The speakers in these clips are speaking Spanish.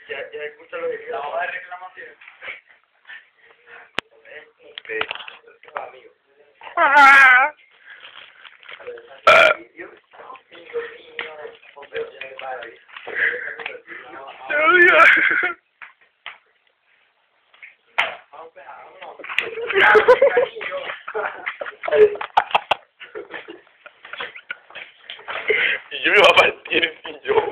Ya escucha lo que quiero. La hoja de reclamación. Amigo. Y yo me iba a partir sin yo.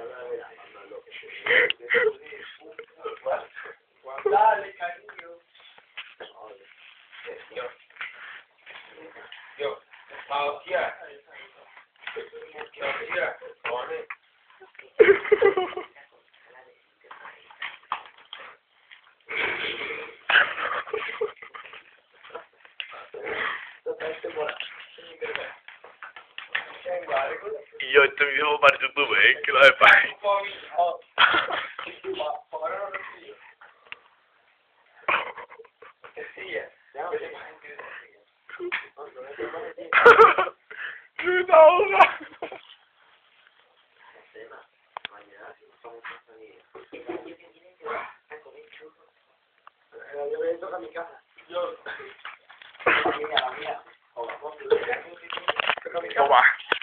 Dale, cariño. Yo. Hostia. Hostia. Pone. Y yo, este video va para YouTube, que lo de país. Me está ahogando. Yo a mi casa. La mía. Toma.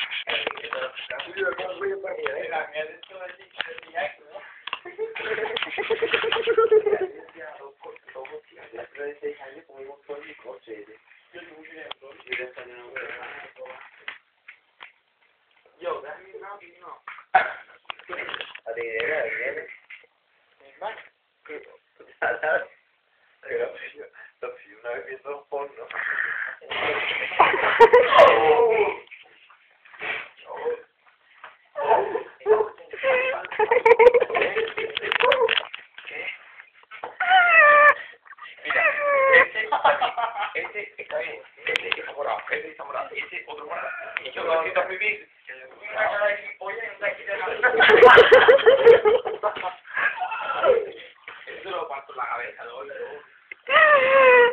Yo, dame una no. Una vez viendo porno. Este está bien, este está morado, este está morado, este otro morado. Y yo lo siento muy bien. Eso lo parto la cabeza,